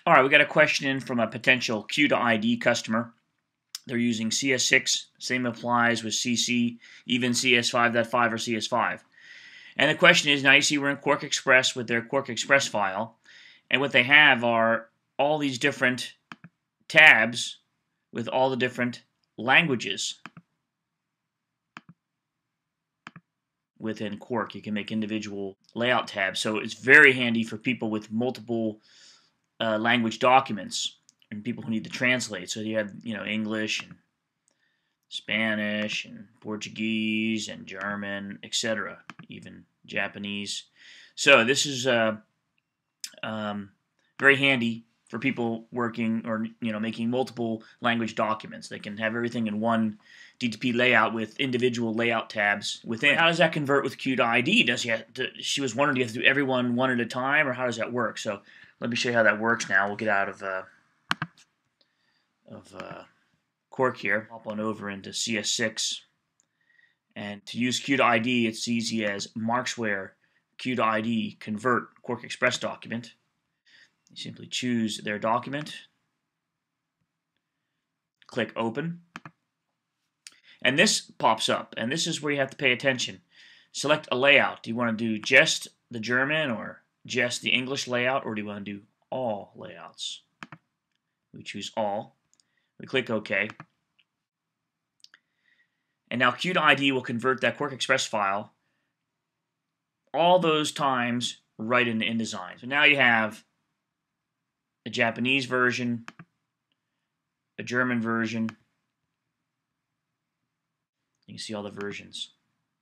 All right, we got a question in from a potential Q2ID customer. They're using CS6. Same applies with CC, even CS5.5 or CS5. And the question is, now you see we're in QuarkXPress with their QuarkXPress file, and what they have are all these different tabs with all the different languages within Quark. You can make individual layout tabs, so it's very handy for people with multiple language documents and people who need to translate. So you have, English and Spanish and Portuguese and German, etc., even Japanese. So this is very handy for people working or making multiple language documents. They can have everything in one DTP layout with individual layout tabs within. How does that convert with Q2ID? She was wondering, do you have to do everyone one at a time, or how does that work? So let me show you how that works now. We'll get out of Quark here. Hop on over into CS6. And to use Q2ID, it's easy as Markzware Q2ID convert QuarkXPress document. You simply choose their document, click open, and this pops up, and this is where you have to pay attention. Select a layout. Do you want to do just the German or just the English layout, or do you want to do all layouts? We choose all. We click OK. And now Q2ID will convert that QuarkXPress file all those times right into InDesign. So now you have a Japanese version, a German version. You can see all the versions.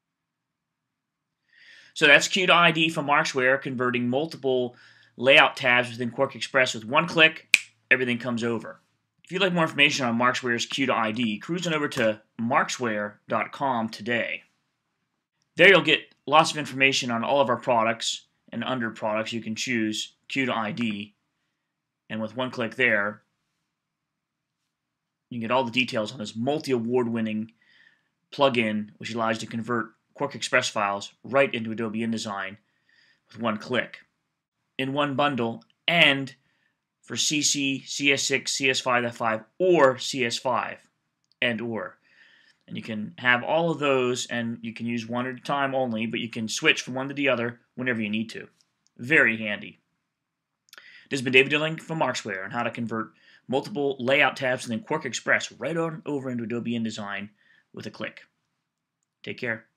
So that's Q2ID from Markzware, converting multiple layout tabs within QuarkXPress with one click. Everything comes over. If you'd like more information on Markzware's Q2ID, cruise on over to markzware.com today. There you'll get lots of information on all of our products, and under products you can choose Q2ID. And with one click there, you can get all the details on this multi-award-winning plugin, which allows you to convert QuarkXPress files right into Adobe InDesign with one click in one bundle, and for CC, CS6, CS5.5, or CS5, and you can have all of those, and you can use one at a time only, but you can switch from one to the other whenever you need to. Very handy. This has been David Dilling from Markzware on how to convert multiple layout tabs within QuarkXPress right on over into Adobe InDesign with a click. Take care.